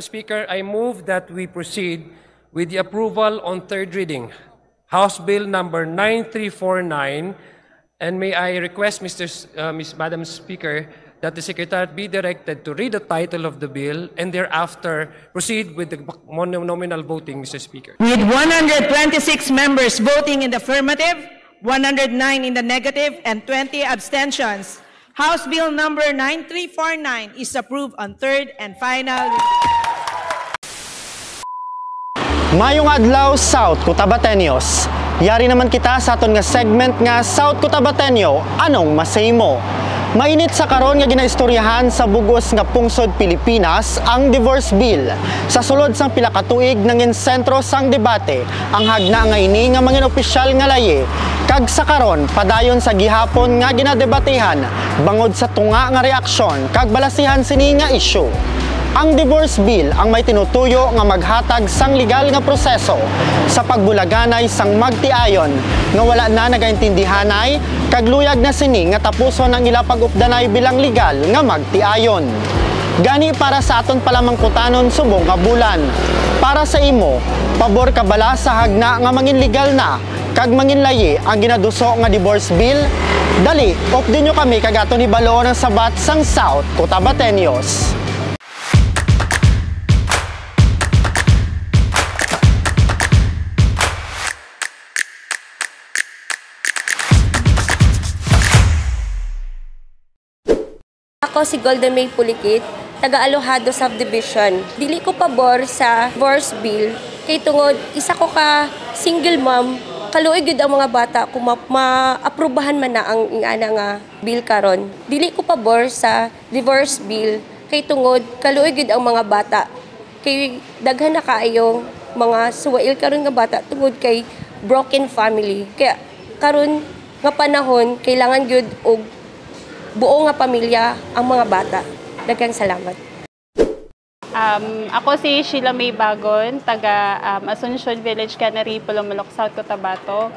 Speaker, I move that we proceed with the approval on third reading, House Bill number 9349, and may I request Madam Speaker that the Secretary be directed to read the title of the bill and thereafter proceed with the nominal voting, Mr. Speaker. With 126 members voting in the affirmative, 109 in the negative, and 20 abstentions, House Bill number 9349 is approved on third and final. Mayong adlaw, South Cotabateños. Yari naman kita sa aton nga segment nga South Cotabateño, anong masay mo? Mainit sa karon nga ginaistoryahan sa bugos nga pungsod Pilipinas ang divorce bill. Sa sulod sang pila ka tuig nangin sentro sang debate ang hagna nga ini nga mangin opisyal nga laye. Kag sa karon padayon sa gihapon nga ginadebatehan bangod sa tunga nga reaksyon kag balasihan sini nga issue. Ang divorce bill ang may tinutuyo nga maghatag sang legal nga proseso sa pagbulaganay sang magtiayon nga wala na nagaintindihanay kag luyag na sini nga tapuson ang ila pag-updanay bilang legal nga magtiayon. Gani para sa aton palamang kutanon subong nga bulan. Para sa imo, pabor ka bala sa hagna nga mangin legal na kag mangin layi ang ginaduso nga divorce bill? Dali, opdin nyo kami kag aton ibalo ng sabat sang South Cotabateños. Ako si Golden May Pulikit, taga Alojado Subdivision. Dili ko pabor sa divorce bill kay tungod isa ko ka single mom, kaluoy gyud ang mga bata kung maaprubahan man na ang ingana nga bill karon. Dili ko pabor sa divorce bill kay tungod kaluoy gyud ang mga bata. Kay daghan na kaayong mga suwail karon nga bata tungod kay broken family. Kaya karon nga panahon kailangan gyud og buo nga pamilya ang mga bata. Daghang salamat. Ako si Sheila May Bagon, taga Asuncion Village, Canary, Pulumulok, South Cotabato.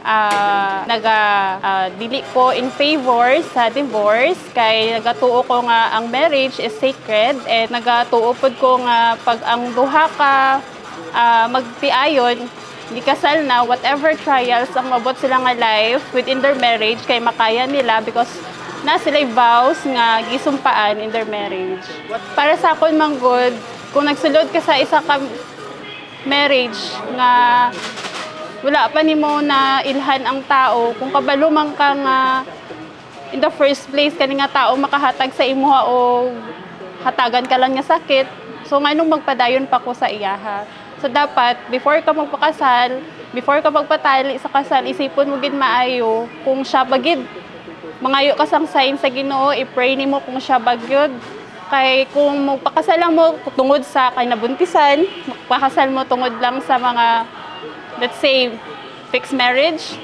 Dili ko in favor sa divorce kay nagatuo ko nga ang marriage is sacred and nagatuo pod ko nga pag ang duha ka magtiayon gikasal na whatever trials ang mabot sila nga life within their marriage kay makaya nila because na sila vows nga gisumpaan in their marriage. Para sa akon manggod, kung nagsulod ka sa isa ka marriage nga wala pa nimo na ilhan ang tao, kung kabalo man ka nga in the first place kani nga tao makahatag sa imuha o hatagan ka lang nga sakit, so nganong magpadayon pa ko sa iyaha. So dapat before ka magpakasal, before ka magpatali sa kasal, isipon mo gid maayo kung siya bagid mangayo ka sang sign sa Ginoo, i-pray nimo kung siya bagyod. Kay kung magpakasal lang mo tungod sa kay nabuntisan, magpakasal mo tungod lang sa mga, let's say, fixed marriage,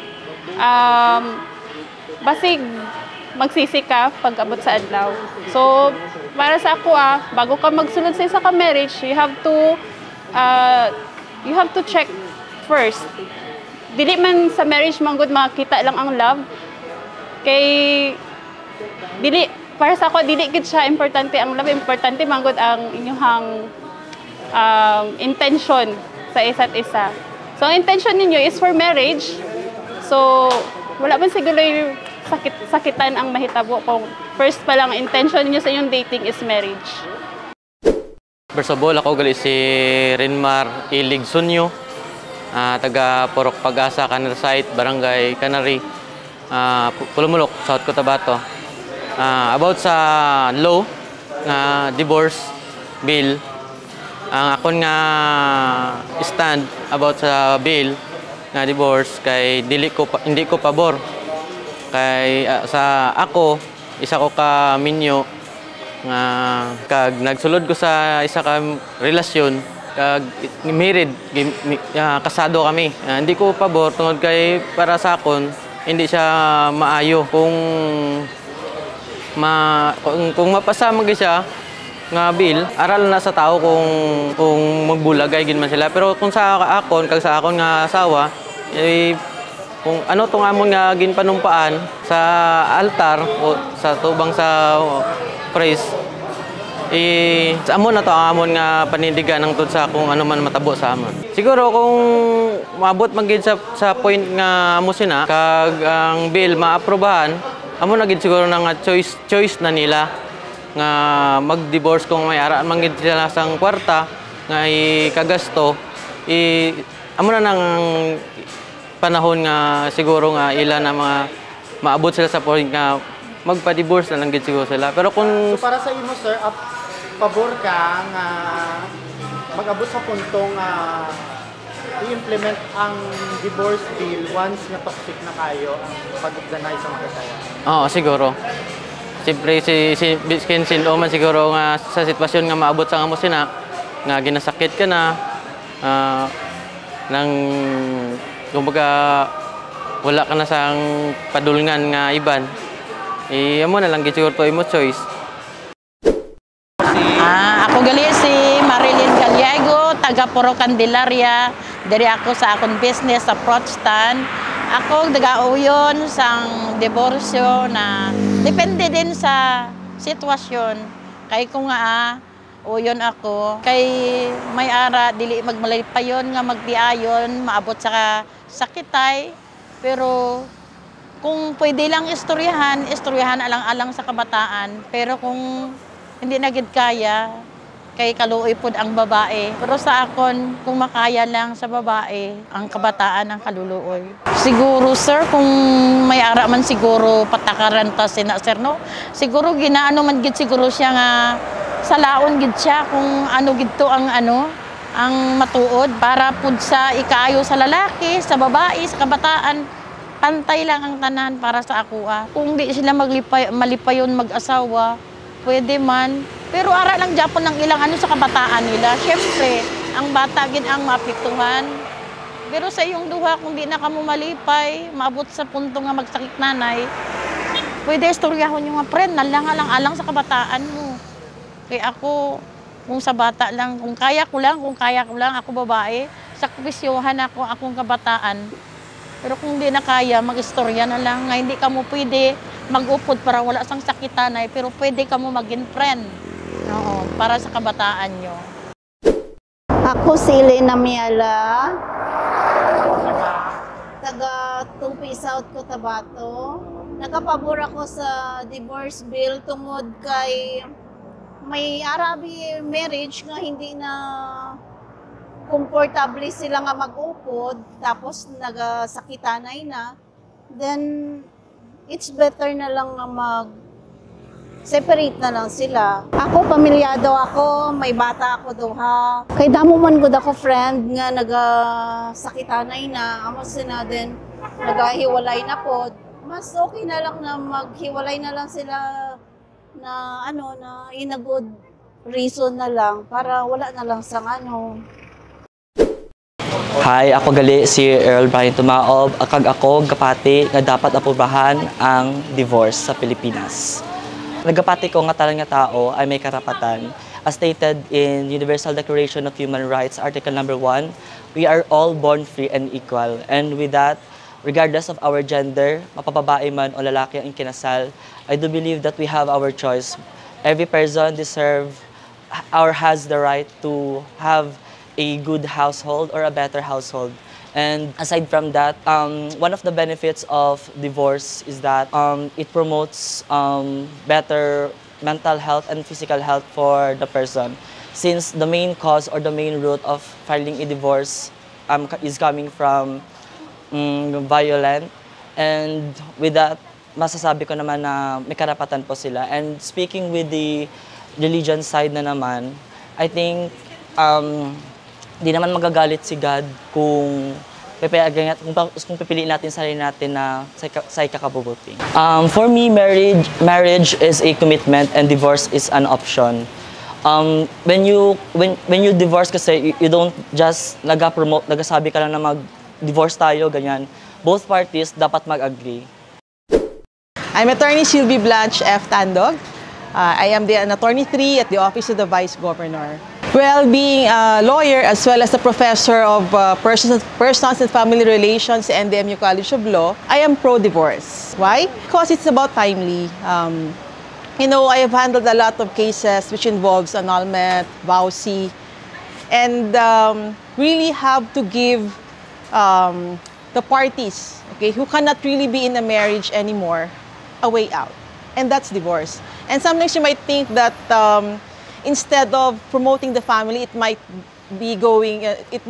basig magsisi ka pag abot sa adlaw. So, para sa ako bago ka magsulod sa isa ka marriage, you have to check first. Dili man sa marriage manggod makita lang ang love. Kay dili para sa ako dili gid siya importante ang love, importante manggod ang inyong intention sa isa't isa. So ang intention ninyo is for marriage. So wala man siguro yung sakitan ang mahitabo kung first pa lang intention niyo sa inyong dating is marriage. First of all, ako gali si Renmar Ilig Sunyo, taga Purok Pag-asa, Canary Site, Barangay Canary, Pulumulok, South Cotabato. About sa law nga divorce bill, ang akon nga stand about sa bill nga divorce kay hindi ko pabor. Kay sa ako isa ko ka minyo nga kag nagsulod ko sa isa ka relasyon kag married kasado kami. Hindi ko pabor tungod kay para sa akon hindi siya maayo kung mapasa mag siya nga bill, aral na sa tao kung magbulagay gid man sila. Pero kung sa akon kag sa akon nga asawa, kung ano tong amon nga ginpanumpaan sa altar o sa tubang sa praise, sa amon na to ang amon nga panindigan ng tud sa kung ano man matabo sa amon. Siguro kung maabot man gid sa point nga amo sina kag ang bill maaprubahan, amo na gid siguro na nga choice na nila nga mag-divorce kung may ara man gid sila sang kwarta nga ikagasto. Amo na nang panahon nga siguro nga ila na mga maabot sila sa point nga magpa-divorce na lang gid siguro sila. Pero kung So para sa imo sir, pabor ka nga mag-abot sa puntong i-implement ang divorce bill once nga toxic na kayo ang pag-ugdanay sa mga kasaya? oo, siguro. Siyempre, sin man siguro nga sa sitwasyon nga maabot sa amo sina, nga ginasakit ka na, nang, kumbaga, wala ka na sa padulngan nga iban, amo na lang, siguro to imo choice. Ako gali si Marilyn Gallego, taga Puro Candelaria. Diri ako sa akong business sa fruit stand. Ako nagauyon sang diborsyo na depende din sa sitwasyon. Kay kung nga uyon ako, kay may ara dili magmalipayon nga magbiayon, maabot sa sakitay. Pero kung pwede lang istoryahan alang-alang sa kabataan. Pero kung hindi na gid kaya, kay kaluoy pod ang babae. Pero sa akon, kung makaya lang sa babae, ang kabataan ang kaluluoy. Siguro sir, kung may ara man siguro patakaran ta sina sir, no? Siguro ginaano man gid siguro siya nga sa laon gid siya kung ano gid to ang ang matuod para pud sa ikaayo sa lalaki, sa babae, sa kabataan. Pantay lang ang tanan para sa akoa. Kung di sila malipayon mag-asawa, pwede man. Pero ara lang Japon ng ilang sa kabataan nila. Siyempre, ang bata gid ang mapiktuhan. Pero sa iyong duha, kung di na kamo malipay, maabot sa punto nga magsakit nanay, pwede istoryahon yung mga friend, alang sa kabataan mo. Kaya ako, kung sa bata lang, kung kaya ko lang, ako babae, sakripisyohan akong kabataan. Pero kung di na kaya, mag-istorya na lang. Nga hindi ka mo pwede mag-upod para wala sang sakitanay, pero pwede ka mo maging friend. Oo, para sa kabataan nyo. Ako si Elena Miala, taga Tumpi South Cotabato. Nagapabor ako sa divorce bill tungod kay may Arabi marriage nga hindi na komportable sila nga mag-upod, tapos nagasakitanay na, then it's better na lang nga mag-separate na lang sila. Ako, pamilyado ako, may bata ako duha. Kay damo man gud ako friend nga nagasakitanay na, amo sila din nagahiwalay na pod. Mas okay na lang na maghiwalay na lang sila na na in a good reason na lang para wala na lang sang Hi, ako gali si Earl Brian Tumaob. Akag ako gapati nga dapat aprobahan ang divorce sa Pilipinas. Nagapati ko nga talang nga tao ay may karapatan. As stated in Universal Declaration of Human Rights, Article number 1, we are all born free and equal. And with that, regardless of our gender, mapababae man o lalaki ang kinasal, I do believe that we have our choice. Every person deserves or has the right to have a good household or a better household. And aside from that, one of the benefits of divorce is that it promotes better mental health and physical health for the person. Since the main cause or the main root of filing a divorce is coming from violent. And with that, masasabi ko naman na may karapatan po sila. And speaking with the religion side na naman, I think di naman magagalit si God kung pipiliin natin sarili natin na sa ikakabubuti. For me, marriage is a commitment and divorce is an option. When you divorce kasi, you don't just nagasabi ka lang na mag-divorce tayo, ganyan. Both parties dapat mag-agree. I'm Attorney Sylvie Blanche F. Tandog. I am an Attorney 3 at the Office of the Vice Governor. Well, being a lawyer as well as a professor of persons and family relations at the NDMU College of Law, I am pro-divorce. Why? Because it's about timely. You know, I have handled a lot of cases which involves annulment, vowsy, and really have to give the parties, okay, who cannot really be in a marriage anymore, a way out, and that's divorce. And sometimes you might think that instead of promoting the family, it might be going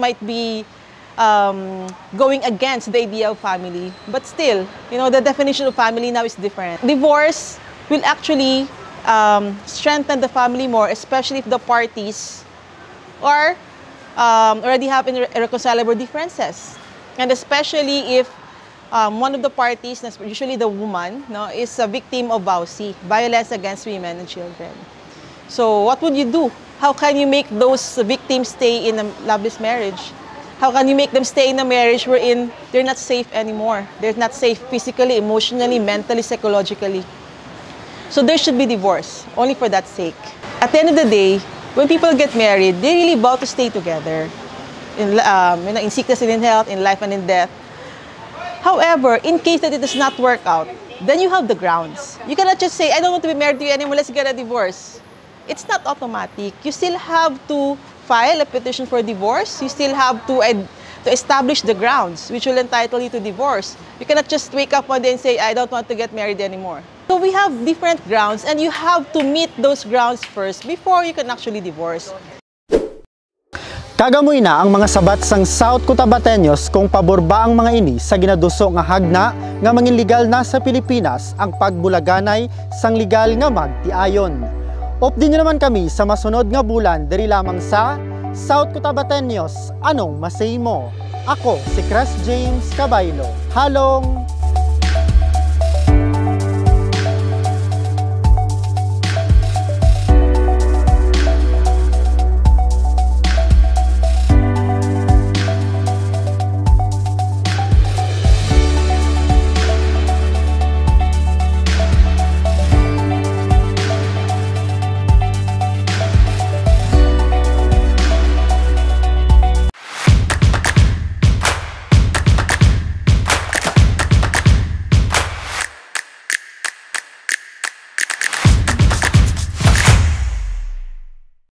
against the idea of family. But still, you know, the definition of family now is different. Divorce will actually strengthen the family more, especially if the parties are already have irreconcilable differences. And especially if one of the parties, usually the woman, no, is a victim of vowsy, violence against women and children. So what would you do? How can you make those victims stay in a loveless marriage? How can you make them stay in a marriage wherein they're not safe anymore? They're not safe physically, emotionally, mentally, psychologically. So there should be divorce, only for that sake. At the end of the day, when people get married, they really vow to stay together in sickness and in health, in life and in death. However, in case that it does not work out, then you have the grounds. You cannot just say, I don't want to be married to you anymore, let's get a divorce. It's not automatic. You still have to file a petition for divorce. You still have to establish the grounds which will entitle you to divorce. You cannot just wake up one day and say, I don't want to get married anymore. So we have different grounds, and you have to meet those grounds first before you can actually divorce. Kagamoy na ang mga sabat sang South Cotabateños kung pabor ba ang mga ini sa ginaduso nga hagna nga mangin legal na sa Pilipinas ang pagbulaganay sang legal nga magtiayon. Update nyo naman kami sa masunod nga bulan diri lamang sa South Cotabateños. Anong masay mo? Ako si Chris James Cabaylo. Halong